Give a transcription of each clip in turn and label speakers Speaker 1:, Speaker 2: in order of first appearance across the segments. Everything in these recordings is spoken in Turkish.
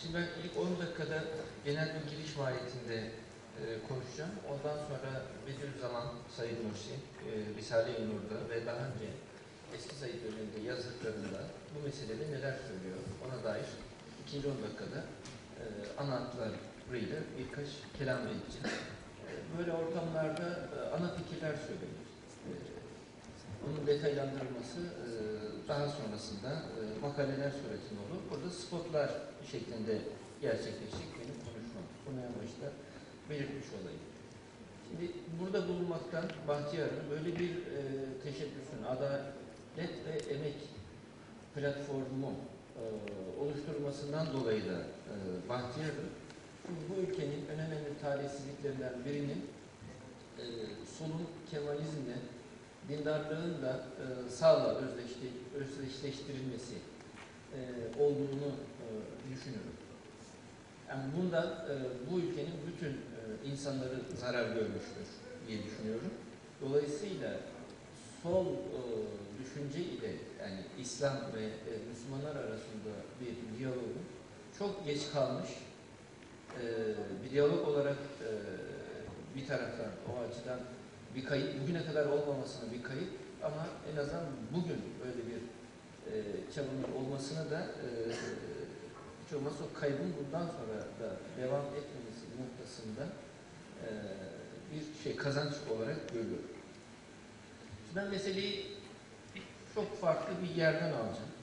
Speaker 1: Şimdi ben ilk 10 dakikada genel bir giriş mahiyetinde konuşacağım. Ondan sonra Bediüzzaman Said Nursi, Risale-i Nur'da ve daha önce eski Said döneminde yazdıklarında bu meselede neler söylüyor ona dair ikinci 10 dakikada ana hatlarıyla birkaç kelam edeceğim. Böyle ortamlarda ana fikirler söylenir. Bunun detaylandırılması daha sonrasında makaleler suretinde olur. Burada spotlar şeklinde gerçekleşecek benim konuşmam. Bunu en başta belirtmiş olayım. Şimdi burada bulunmaktan Bahtiyar'ın böyle bir teşebbüsün adalet ve emek platformu oluşturmasından dolayı da Bahtiyar'ın bu ülkenin en önemli talihsizliklerinden birinin solun Kemalizmle dindarlığın da sağla özdeşleştirilmesi olduğunu düşünüyorum. Yani bundan bu ülkenin bütün insanları zarar görmüştür diye düşünüyorum. Dolayısıyla sol düşünce ile yani İslam ve Müslümanlar arasında bir diyalogun çok geç kalmış bir diyalog olarak bir taraftan o açıdan bir kayıp, bugüne kadar olmamasına bir kayıp ama en azından bugün öyle bir çabanın olmasına da hiç olmazsa o kaybın bundan sonra da devam etmemesi noktasında bir şey kazanç olarak görüyorum. Şimdi ben meseleyi çok farklı bir yerden alacağım.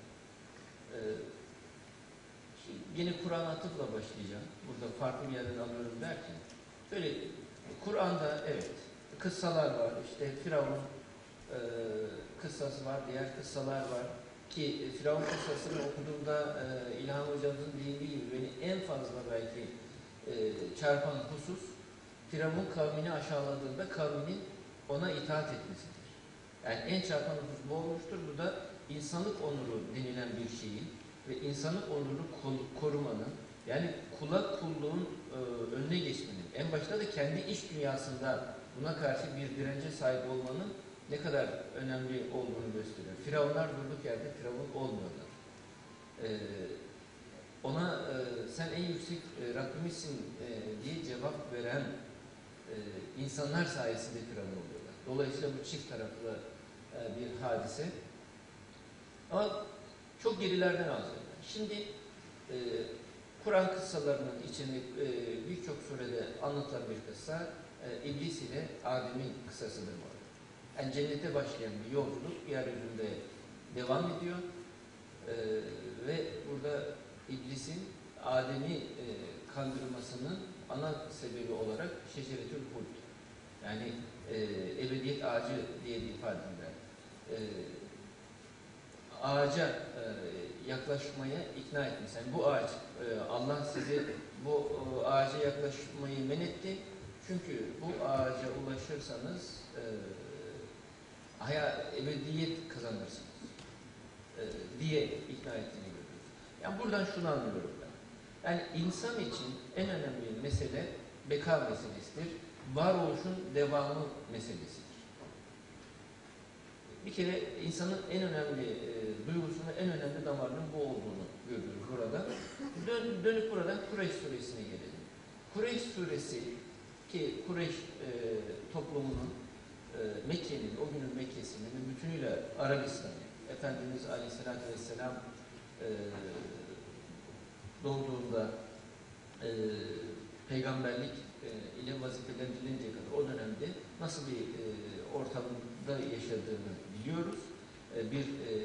Speaker 1: Yine Kur'an atıfla başlayacağım. Burada farklı bir yerden alıyorum derken şöyle Kur'an'da evet kıssalar var. İşte Firavun kıssası var, diğer kıssalar var. Ki Firavun kıssasını okuduğumda İlhan Hocamızın dediği gibi beni en fazla belki çarpan husus Firavun kavmini aşağıladığında kavminin ona itaat etmesidir. Yani en çarpan husus bu olmuştur. Bu da insanlık onuru denilen bir şeyin ve insanlık onurunu korumanın yani kula kulluğun önüne geçmenin en başta da kendi iç dünyasında buna karşı bir dirence sahip olmanın ne kadar önemli olduğunu gösteriyor. Firavunlar durduk yerde Firavun olmuyorlar. Ona sen en yüksek Rabbimizsin diye cevap veren insanlar sayesinde Firavun oluyorlar. Dolayısıyla bu çift taraflı bir hadise. Ama çok gerilerden alacağım. Şimdi Kur'an kıssalarının içinde birçok surede anlatılan bir kıssa İblis ile Adem'in kıssasıdır bu. Yani cennete başlayan bir yolculuk yeryüzünde devam ediyor ve burada İblis'in Adem'i kandırmasının ana sebebi olarak şeceretül huld yani ebediyet ağacı diye bir ifade eder. Ağaca yaklaşmaya ikna etmiş. Yani bu ağaç, Allah sizi bu ağaca yaklaşmayı men etti. Çünkü bu ağaca ulaşırsanız ebediyet kazanırsınız diye ikna ettiğini görüyoruz. Yani buradan şunu anlıyorum ben. Yani insan için en önemli mesele beka meselesidir. Varoluşun devamı meselesidir. Bir kere insanın en önemli duygusunun en önemli damarının bu olduğunu görüyoruz burada. Dönüp buradan Kureyş suresine gelelim. Kureyş suresi ki Kureyş toplumunun Mekke'nin, o günün Mekke'sinin ve bütünüyle Arabistan'ın Efendimiz Aleyhisselatü Vesselam doğduğunda peygamberlik ile vazifelendirilince kadar o dönemde nasıl bir ortamda yaşadığını biliyoruz. Bir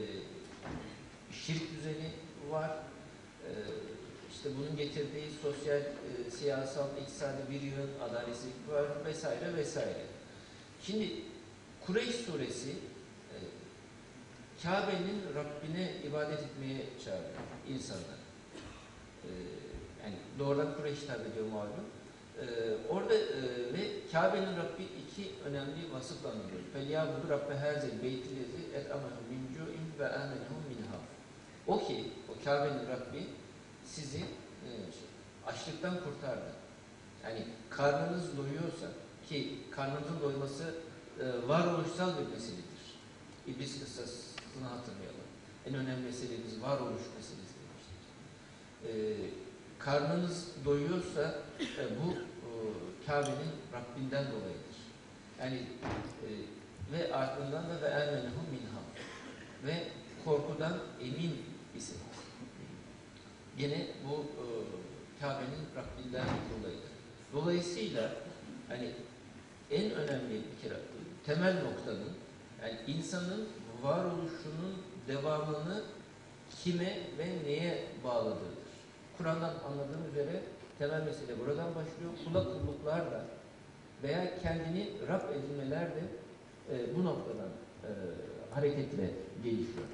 Speaker 1: şirk düzeni var. İşte bunun getirdiği sosyal, siyasal, iktisadi bir yığın adaletsizlik var vesaire vesaire. Şimdi Kureyş suresi Kabe'nin Rabbine ibadet etmeye çağırıyor insanlar. Yani doğrudan Kureyş hitap ediyor malum. Orada ve Kabe'nin Rabbi iki önemli vasıfla anılıyor. فَلْيَعْبُدُ رَبَّ هَذَا الْبَيْتِ الَّذِي اَتْعَمَهُمْ مِنْ جُوعٍ وَآمَنَهُمْ مِنْ خَوْفٍ. O ki, o Kabe'nin Rabbi sizi açlıktan kurtardı. Yani karnınız doyuyorsa ki karnınızın doyması varoluşsal bir meseledir. İblis kıssasını hatırlayalım. En önemli meselemiz varoluş meselesi demiştir. karnınız doyuyorsa bu Kabe'nin Rabbinden dolayıdır. Yani ve ardından da ve ermenehum minham ve korkudan emin ise gene bu Kabe'nin Rabbinden dolayıdır. Dolayısıyla hani en önemli bir kere temel noktanın yani insanın varoluşunun devamını kime ve neye bağladığıdır. Kur'an'dan anladığım üzere temel mesele buradan başlıyor. Kula kulluklarla veya kendini Rab edinmeler de bu noktadan hareketle gelişiyor.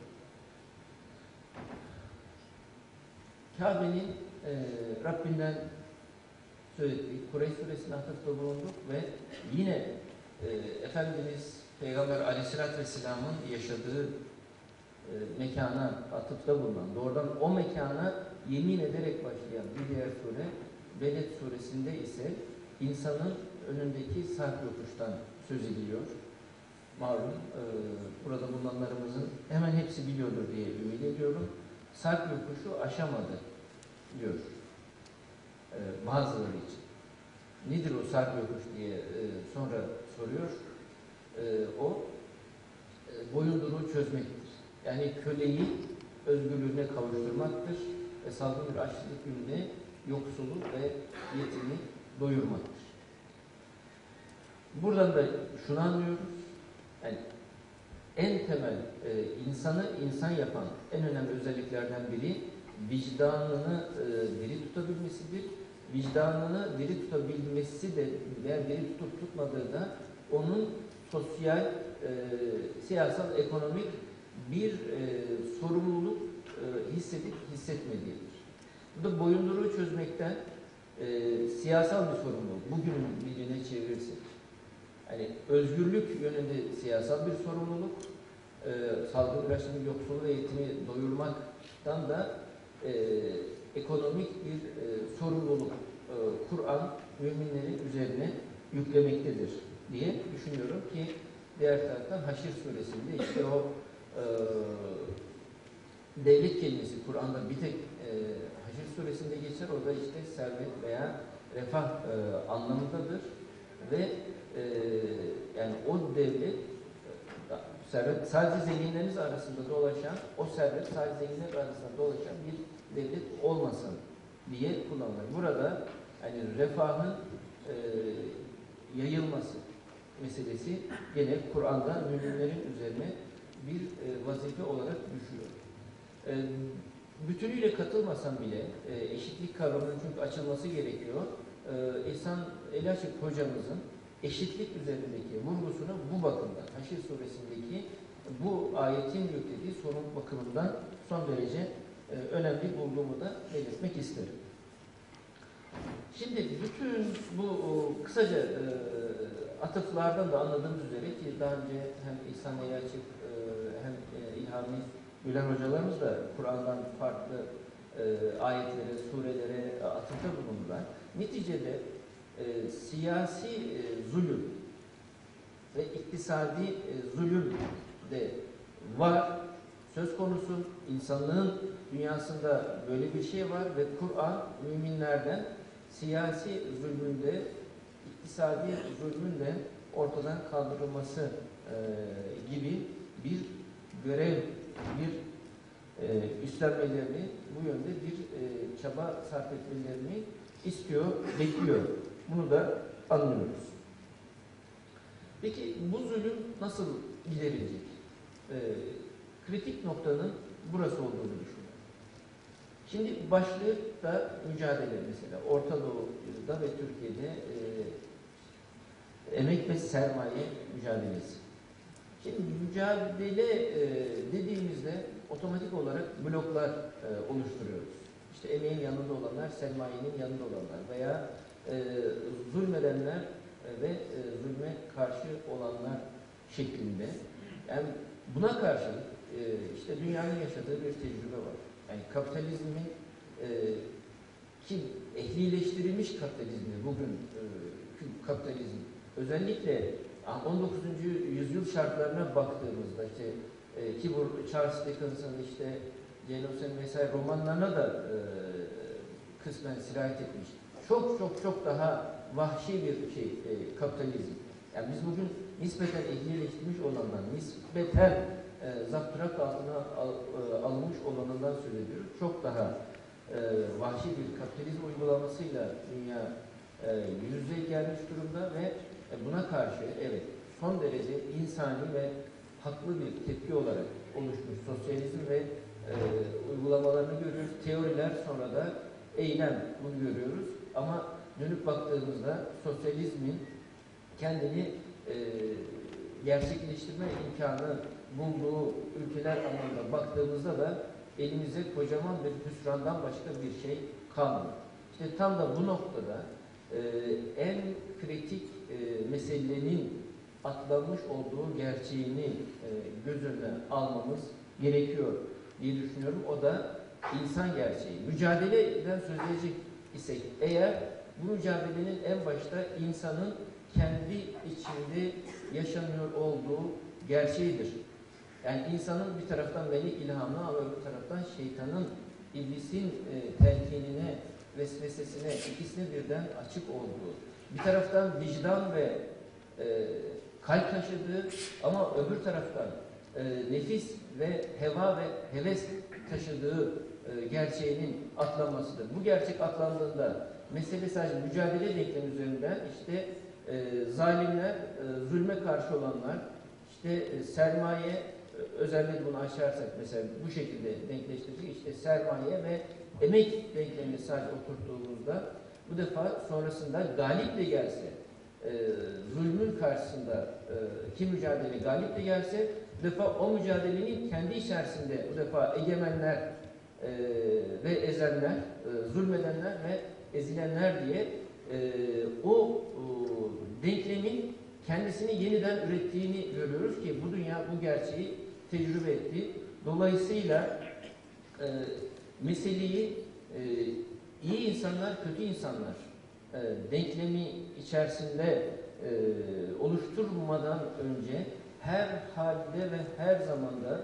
Speaker 1: Kabe'nin Rabbinden söyledik. Kureyş suresine atıfta bulunduk ve yine Efendimiz Peygamber Aleyhisselatü Vesselam'ın yaşadığı mekana atıfta bulunan, doğrudan o mekana yemin ederek başlayan bir diğer sure Beled suresinde ise insanın önündeki sarp yokuştan söz ediliyor. Malum burada bulunanlarımızın hemen hepsi biliyordur diye ümit ediyorum. Sarp yokuşu aşamadı diyor bazıları için. Nedir o sarp yokuş diye sonra soruyor. O boyunduruğu çözmektir. Yani köleyi özgürlüğüne kavuşturmaktır ve salgın bir açlık gününe yoksulu ve yetimi doyurmaktır. Buradan da şunu anlıyoruz. Yani en temel insanı insan yapan en önemli özelliklerden biri vicdanını diri tutabilmesidir. Vicdanını diri tutabilmesi de veya diri tutup tutmadığı da onun sosyal, siyasal, ekonomik bir sorumluluk hissedip hissetmediğidir. Bu da boyunduruğu çözmekten siyasal bir sorumluluk. Bugünün diline çevirirsek. Yani özgürlük yönünde siyasal bir sorumluluk, salgın ilaçların yoksulu ve yetimi doyurmaktan da ekonomik bir sorumluluk Kur'an müminlerin üzerine yüklemektedir diye düşünüyorum ki diğer taraftan Haşr suresinde işte o devlet kelimesi Kur'an'da bir tek Haşr suresinde geçer. O da işte servet veya refah anlamındadır ve yani o devlet servet sadece zenginleriniz arasında dolaşan, o servet sadece zenginler arasında dolaşan bir devlet olmasın diye kullanılır. Burada yani refahın yayılması meselesi gene Kur'an'da müminlerin üzerine bir vazife olarak düşüyor. Bütünüyle katılmasam bile eşitlik kavramının çünkü açılması gerekiyor. İhsan Elaçık hocamızın eşitlik üzerindeki vurgusunu bu bakımdan, Haşr suresindeki bu ayetin yüklediği sorun bakımından son derece önemli bulduğumu da belirtmek isterim. Şimdi bütün bu kısaca atıflardan da anladığımız üzere ki daha önce hem İhsan Elaçık hem İlhami Güler hocalarımız da Kur'an'dan farklı ayetlere, surelere atıfta bulundular. Neticede siyasi zulüm ve iktisadi zulüm de var. Söz konusu insanlığın dünyasında böyle bir şey var ve Kur'an müminlerden siyasi zulmünde, iktisadi zulmün de ortadan kaldırılması gibi bir görev, bir üstlenmelerini, bu yönde bir çaba sarf etmelerini istiyor, bekliyor. Bunu da anlıyoruz. Peki bu zulüm nasıl giderilecek? Kritik noktanın burası olduğunu düşünüyorum. Şimdi başlık da mücadele mesela. Orta Doğu'da ve Türkiye'de emek ve sermaye mücadelesi. Şimdi mücadele dediğimizde otomatik olarak bloklar oluşturuyoruz. İşte emeğin yanında olanlar, sermayenin yanında olanlar veya zulmedenler ve zulme karşı olanlar şeklinde. Yani buna karşılık işte dünyanın yaşadığı bir tecrübe var. Yani kapitalizmin ki ehlileştirilmiş kapitalizmi bugün kapitalizm özellikle 19. yüzyıl şartlarına baktığımızda işte ki bu Charles Dickens'ın işte Jane Austen vesaire romanlarına da kısmen sirayet etmiş. Çok çok çok daha vahşi bir kapitalizm. Yani biz bugün nispeten ehlileştirilmiş olandan, nispeten zapturapt altına alınmış olanından söz ediyoruz. Çok daha vahşi bir kapitalizm uygulamasıyla dünya yüz yüze gelmiş durumda ve buna karşı evet son derece insani ve haklı bir tepki olarak oluşmuş sosyalizm ve uygulamalarını görüyoruz. Teoriler sonra da eylem bunu görüyoruz. Ama dönüp baktığımızda sosyalizmin kendini gerçekleştirme imkanı bulduğu ülkeler anlamında baktığımızda da elimize kocaman bir hüsrandan başka bir şey kalmıyor. İşte tam da bu noktada en kritik meselenin atlanmış olduğu gerçeğini göz önüne almamız gerekiyor diye düşünüyorum. O da insan gerçeği. Mücadeleden söz edecek isek eğer bu mücadelenin en başta insanın kendi içinde yaşanıyor olduğu gerçeğidir. Yani insanın bir taraftan melek ilhamına ama öbür taraftan şeytanın, iblisin telkinine, vesvesesine ikisine birden açık olduğu. Bir taraftan vicdan ve kalp taşıdığı ama öbür taraftan nefis ve heva ve heves taşıdığı gerçeğinin atlanmasıdır. Bu gerçek atlandığında mesele sadece mücadele denklemi üzerinden işte zalimler, zulme karşı olanlar, işte sermaye, özellikle bunu aşarsak mesela bu şekilde denkleştirecek işte sermaye ve emek denklemini sadece oturttuğumuzda bu defa sonrasında galip de gelse zulmün karşısında ki mücadele galip de gelse bu defa o mücadelenin kendi içerisinde bu defa egemenler ve ezenler, zulmedenler ve ezilenler diye o denklemin kendisini yeniden ürettiğini görüyoruz ki bu dünya bu gerçeği tecrübe etti. Dolayısıyla meseleyi iyi insanlar, kötü insanlar denklemi içerisinde oluşturmadan önce her halde ve her zamanda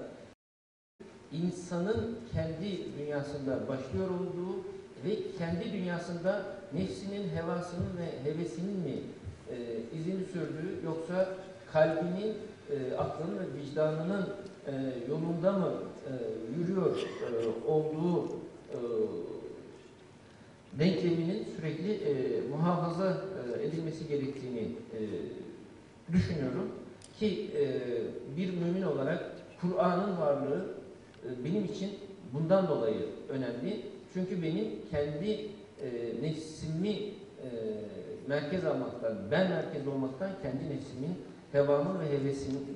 Speaker 1: insanın kendi dünyasında başlıyor olduğu ve kendi dünyasında nefsinin, hevasının ve hevesinin mi izini sürdüğü yoksa kalbinin, aklının ve vicdanının yolunda mı yürüyor olduğu denkleminin sürekli muhafaza edilmesi gerektiğini düşünüyorum ki bir mümin olarak Kur'an'ın varlığı benim için bundan dolayı önemli. Çünkü benim kendi nefsimi merkez almaktan, ben merkez olmaktan kendi nefsimin, hevamın ve hevesimin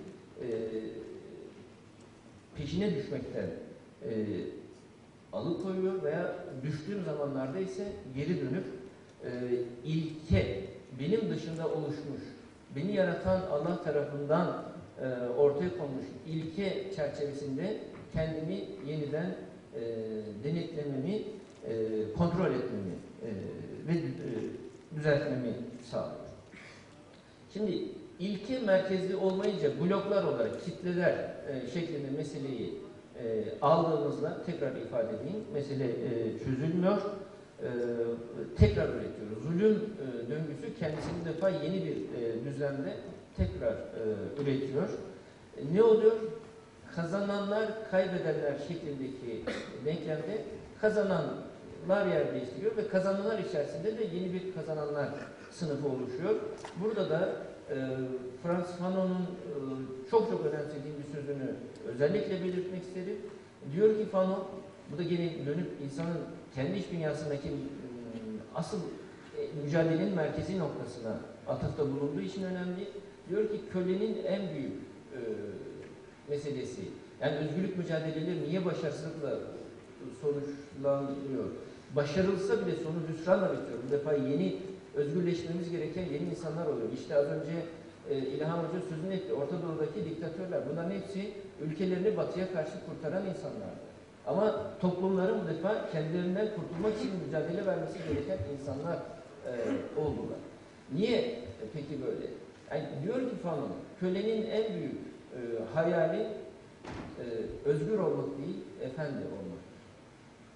Speaker 1: peşine düşmekten alıkoyuyor veya düştüğüm zamanlarda ise geri dönüp ilke, benim dışında oluşmuş, beni yaratan Allah tarafından ortaya konmuş ilke çerçevesinde kendimi yeniden denetlememi, kontrol etmemi ve düzeltmemi sağlıyor. Şimdi ilke merkezli olmayınca bloklar olarak kitleler şeklinde meseleyi aldığımızda tekrar ifade edeyim, mesele çözülmüyor. Tekrar üretiyoruz. Zulüm döngüsü kendisini bir defa yeni bir düzlemde tekrar üretiyor. Ne oluyor? Kazananlar, kaybedenler şeklindeki denklemde kazananlar yer değiştiriyor ve kazananlar içerisinde de yeni bir kazananlar sınıfı oluşuyor. Burada da Frantz Fanon'un çok önemsediğim bir sözünü özellikle belirtmek isterim. Diyor ki Fanon, bu da gene dönüp insanın kendi iç dünyasındaki asıl mücadelenin merkezi noktasına atıfta bulunduğu için önemli. Diyor ki kölenin en büyük meselesi, yani özgürlük mücadeleleri niye başarısızlıkla sonuçlanıyor? Başarılsa bile sonu hüsranla bitiyor. Bu defa yeni özgürleşmemiz gereken yeni insanlar oluyor. İşte az önce İlhan Hoca sözünü etti. Orta Doğu'daki diktatörler. Bunların hepsi ülkelerini batıya karşı kurtaran insanlardı. Ama toplumların bu defa kendilerinden kurtulmak için mücadele vermesi gereken insanlar oldular. Niye peki böyle? Yani diyor ki Fanon, kölenin en büyük hayali özgür olmak değil, efendi olmak.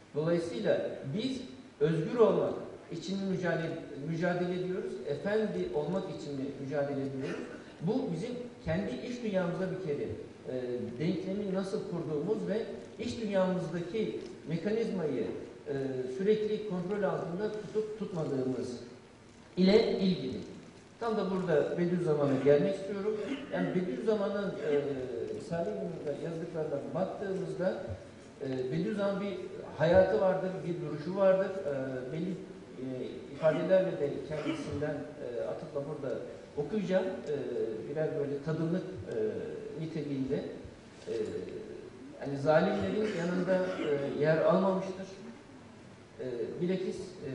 Speaker 1: Dolayısıyla biz özgür olmak için mi mücadele ediyoruz, efendi olmak için mi mücadele ediyoruz? Bu bizim kendi iç dünyamızda bir kere denklemi nasıl kurduğumuz ve iç dünyamızdaki mekanizmayı sürekli kontrol altında tutup tutmadığımız ile ilgili. Tam da burada Bediüzzaman'a gelmek istiyorum. Yani Bediüzzaman'ın Risale-i Nur'da yazdıklarına baktığımızda Bediüzzaman bir hayatı vardır, bir duruşu vardır. Belli ifadelerle de kendisinden atıfla burada okuyacağım. Birer böyle tadımlık niteliğinde. Yani zalimlerin yanında yer almamıştır. Bilakis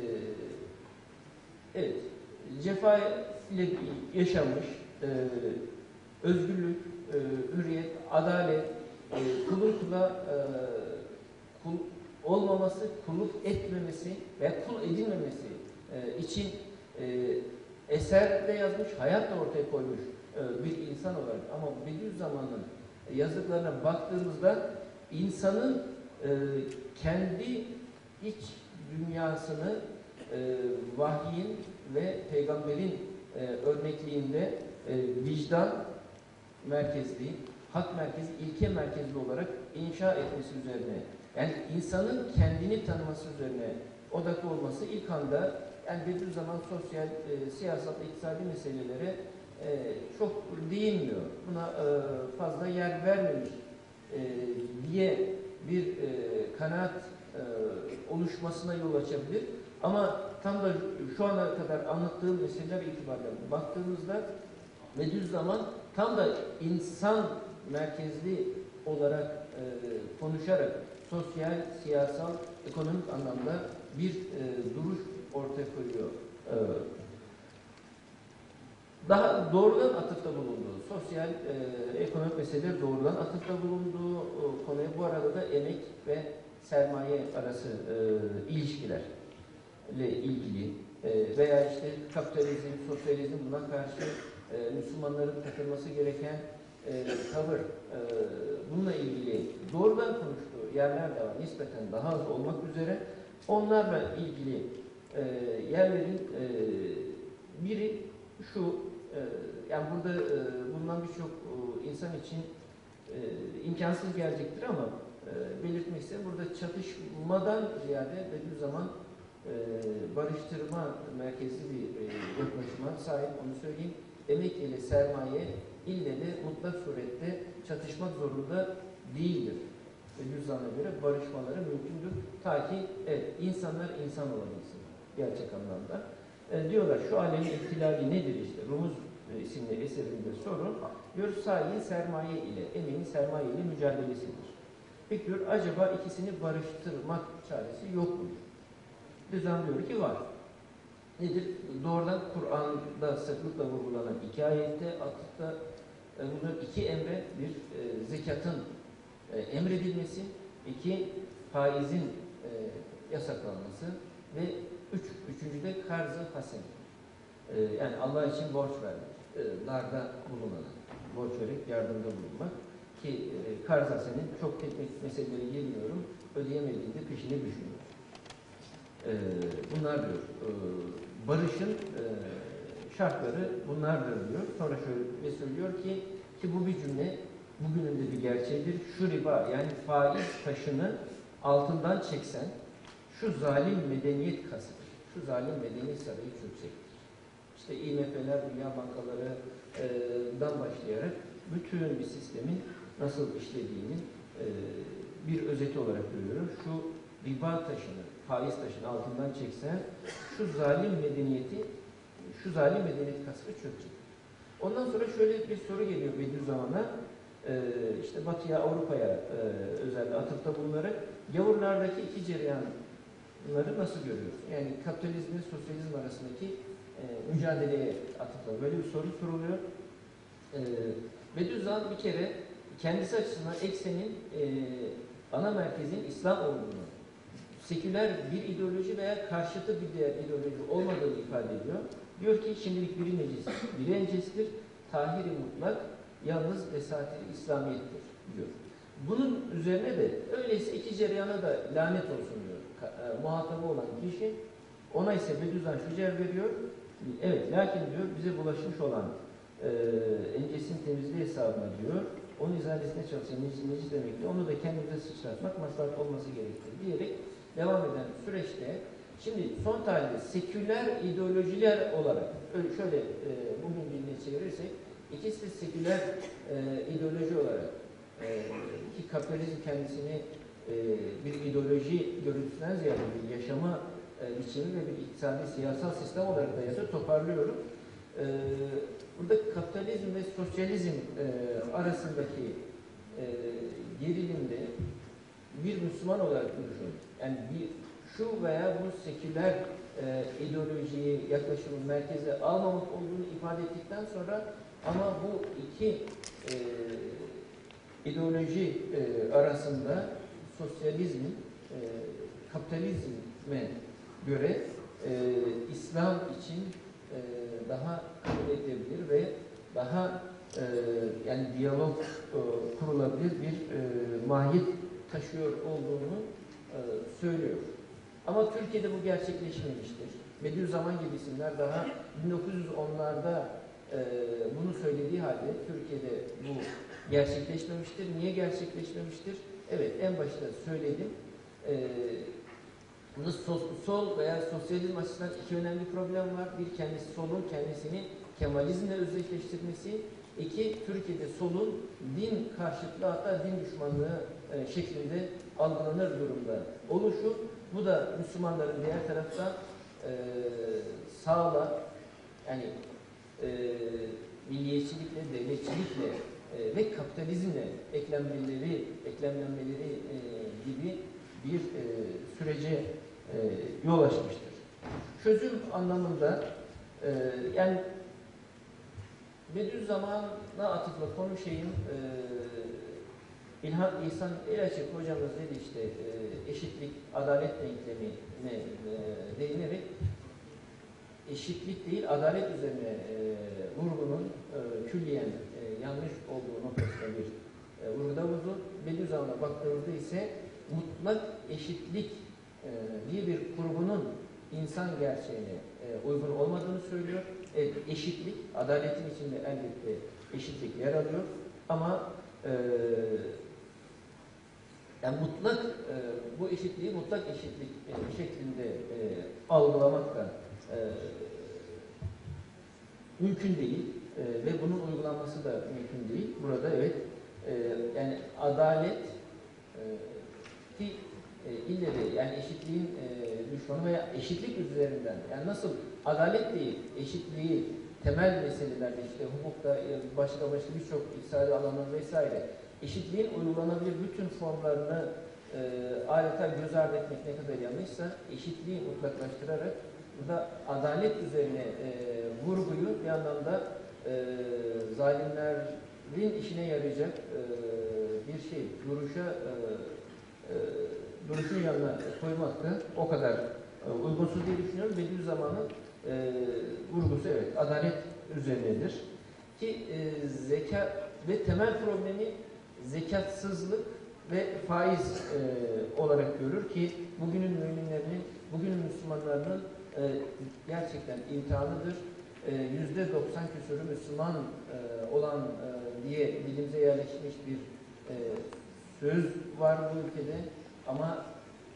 Speaker 1: evet, cefa ile yaşamış, özgürlük, hürriyet, adalet, kulun kula kul olmaması, kulluk etmemesi veya kul edilmemesi için eser de yazmış, hayat da ortaya koymuş bir insan olarak. Ama Bediüzzaman'ın yazdıklarına baktığımızda insanın kendi iç dünyasını vahyin ve peygamberin örnekliğinde vicdan merkezli, hak merkezli, ilke merkezli olarak inşa etmesi üzerine, yani insanın kendini tanıması üzerine odaklı olması ilk anda, yani Bediüzzaman sosyal, siyasal, iktisadi meselelere çok değinmiyor. Buna fazla yer vermemiş diye bir kanaat oluşmasına yol açabilir. Ama tam da şu ana kadar anlattığım meseleler itibariyle baktığımızda Bediüzzaman tam da insan merkezli olarak konuşarak sosyal, siyasal, ekonomik anlamda bir duruş ortaya koyuyor. Daha doğrudan atıfta bulunduğu, sosyal, ekonomik meseleler doğrudan atıfta bulunduğu konuya bu arada da emek ve sermaye arası ilişkilerle ilgili veya işte kapitalizm, sosyalizm, buna karşı Müslümanların takılması gereken tavır, bununla ilgili doğrudan konuştuğu yerler de var. Nispeten daha az olmak üzere onlarla ilgili yerlerin biri şu, yani burada bulunan birçok insan için imkansız gelecektir ama belirtmek istedim. Burada çatışmadan ziyade Bediüzzaman barıştırma merkezli bir yaklaşıma sahip, onu söyleyeyim. Emek ile sermaye ille de mutlak surette çatışmak zorunda değildir. Bediüzzaman'a göre barışmaları mümkündür. Ta ki evet, insanlar insan olabilsin gerçek anlamda. Diyorlar şu alemin ihtilali nedir işte? Rumuz isimli eserinde sorun. Diyor sahi sermaye ile, emeğin sermaye ile mücadelesidir. Peki diyor acaba ikisini barıştırmak çaresi yok mu? Bediüzzaman diyor ki var. Nedir? Doğrudan Kur'an'da sıklıkla vurgulanan iki ayette, atıfta bunun iki emre, bir zekatın emredilmesi, iki faizin yasaklanması ve üçüncüde karzı hasen. Yani Allah için borç vermek, darda bulunan, borç verip yardımda bulunmak ki karz hasenin çok teknik meselelere girmiyorum, ödeyemediğinde peşine düşmüyor. Bunlar diyor, barışın şartları bunlardır diyor. Sonra şöyle söylüyor ki bu bir cümle, bugünün de bir gerçeğidir. Şu riba, yani faiz taşını altından çeksen, şu zalim medeniyet kasıdır. Şu zalim medeniyet sarayı çökecektir. İşte IMF'ler, dünya bankalarından başlayarak bütün bir sistemin nasıl işlediğinin bir özeti olarak görüyorum. Şu riba taşını, faiz taşını altından çeksen, şu zalim medeniyet kasrı çökecek. Ondan sonra şöyle bir soru geliyor Bediüzzaman'a. İşte Batı'ya, Avrupa'ya özellikle atıfta bulunarak gavurlardaki iki cereyanları nasıl görüyoruz? Yani kapitalizmle sosyalizm arasındaki mücadeleye atıfla böyle bir soru soruluyor. Bediüzzaman bir kere kendisi açısından eksenin ana merkezin İslam olduğunu, seküler bir ideoloji veya karşıtı bir diğer ideoloji olmadığını ifade ediyor. Diyor ki şimdilik biri necis, biri encestir, tahir-i mutlak, yalnız vesat-i İslamiyettir diyor. Bunun üzerine de öyleyse iki cereyana da lanet olsun diyor.
Speaker 2: muhatabı olan kişi ona ise Bediüzzaman şu cevap veriyor. Evet, lakin diyor bize bulaşmış olan encesin temizliği hesabına diyor. Onun izalesine çalışan necis demektir. Onu da kendimize sıçratmak maslahat olması gerektir diyerek devam eden süreçte şimdi son tarihte seküler ideolojiler olarak şöyle bugün diline çevirirsek ikisi de seküler ideoloji olarak ki kapitalizm kendisini bir ideoloji görüntüsünden ziyade bir yaşama biçimi ve bir iktisadi siyasal sistem olarak da yazıyor. Toparlıyorum. Burada kapitalizm ve sosyalizm arasındaki gerilimde bir Müslüman olarak duruşun, yani şu veya bu seküler ideolojiyi yaklaşımın merkeze almamak olduğunu ifade ettikten sonra ama bu iki ideoloji arasında sosyalizmin kapitalizme göre İslam için daha kabul edilebilir ve daha yani diyalog kurulabilir bir mahiyet taşıyor olduğunu söylüyor. Ama Türkiye'de bu gerçekleşmemiştir. Bediüzzaman gibi isimler daha 1910'larda bunu söylediği halde Türkiye'de bu gerçekleşmemiştir. Niye gerçekleşmemiştir? Evet, en başta söyledim. Burada sol veya sosyalizm açısından iki önemli problem var. Bir, kendisi solun kendisini Kemalizmle özdeşleştirmesi. İki, Türkiye'de solun din karşıtlığı hatta din düşmanlığı şeklinde algılanır durumda oluşu. Bu da Müslümanların diğer tarafta sağla yani milliyetçilikle, devletçilikle ve kapitalizmle eklemlenmeleri gibi bir sürece yol açmıştır. Çözüm anlamında yani Bediüzzaman'a atıfla konuşayım. İhsan El-Açık hocamız dedi işte eşitlik, adalet denklemine değinerek eşitlik değil, adalet üzerine vurgunun külliyen yanlış olduğu noktasında bir vurguda bulundu. Bediüzzaman'a baktığımızda ise mutlak eşitlik diye bir kurgunun insan gerçeğine uygun olmadığını söylüyor. Eşitlik, adaletin içinde elbette eşitlik yer alıyor ama yani mutlak bu eşitliği mutlak eşitlik şeklinde algılamak da mümkün değil ve bunun uygulanması da mümkün değil. Burada evet yani adalet ki ille de yani eşitliğin düşmanı veya eşitlik üzerinden yani nasıl adalet değil eşitliği temel meselelerde işte hukukta başka birçok iktisadi alanlar vesaire eşitliğin uygulanabilir bütün formlarını adeta göz ardı etmek ne kadar yanlışsa eşitliği mutlaklaştırarak burada adalet üzerine vurguyu bir anlamda zalimlerin işine yarayacak bir şey duruşun yanına koymak da o kadar uygunsuz diye düşünüyorum. Bediüzzaman'ın vurgusu evet adalet üzerinedir. Ki zeka ve temel problemi zekatsızlık ve faiz olarak görür ki bugünün müminlerinin, bugünün Müslümanlarının gerçekten imtihanıdır. %90 küsürü Müslüman olan diye dilimize yerleşmiş bir söz var bu ülkede ama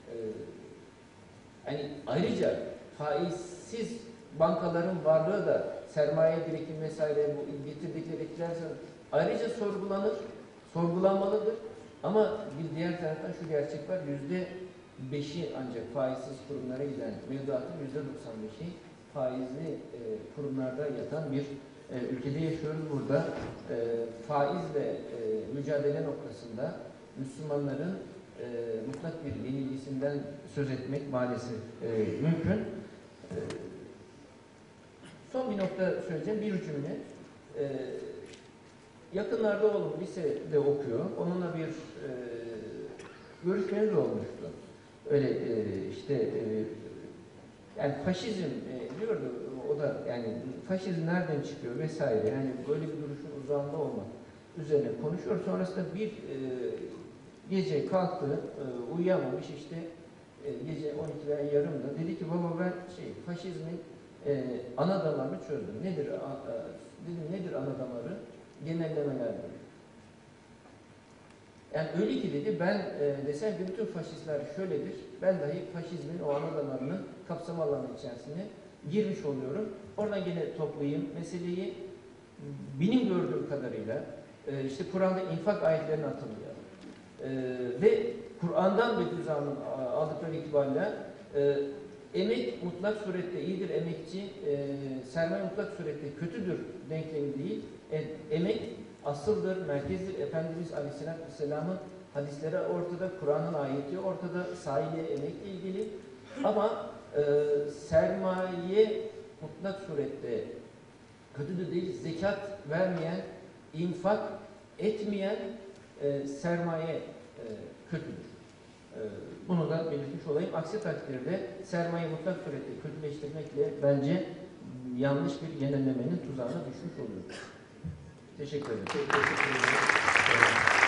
Speaker 2: yani ayrıca faizsiz bankaların varlığı da sermaye birikim vesaire bu getirdikleri etkiler ayrıca sorgulanmalıdır. Ama bir diğer taraftan şu gerçek var, %5'i ancak faizsiz kurumlara giden mevduatın %95'i faizli kurumlarda yatan bir ülkede yaşıyoruz. Burada faizle mücadele noktasında Müslümanların mutlak bir yenilgisinden söz etmek maalesef mümkün. Son bir nokta söyleyeceğim, bir cümle. Yakınlarda oğlum lisede okuyor. Onunla bir görüşmemiz olmuştu. Öyle işte yani faşizm diyordu o da yani faşizm nereden çıkıyor vesaire yani böyle bir duruşun uzağında olmak üzerine konuşuyor. Sonrasında bir gece kalktı uyuyamamış işte gece 12 veya yarımda dedi ki baba ben faşizmin ana damarını çözdüm. Dedim nedir ana damarı? Genellemeler dedi. Yani öyle ki dedi ben desem ki bütün faşistler şöyledir. Ben dahi faşizmin o ana damarının kapsam alanı içerisine girmiş oluyorum. Oradan gene toplayayım meseleyi. Benim gördüğüm kadarıyla işte Kur'an'da infak ayetlerini hatırlayalım. Ve Kur'an'dan Bediüzzaman'ın aldıkları itibariyle emek mutlak surette iyidir, emekçi sermaye mutlak surette kötüdür denklemi değil. Emek asıldır, merkezdir. Efendimiz Aleyhisselam'ın hadisleri ortada, Kur'an'ın ayeti ortada, sahile emekle ilgili. Ama sermaye mutlak surette kötü de değil, zekat vermeyen, infak etmeyen sermaye kötüdür. Bunu da belirtmiş olayım. Aksi takdirde sermaye mutlak surette kötüleştirmekle bence yanlış bir genellemenin tuzağına düşmüş oluyoruz. Teşekkür ederim.
Speaker 3: Teşekkür ederim.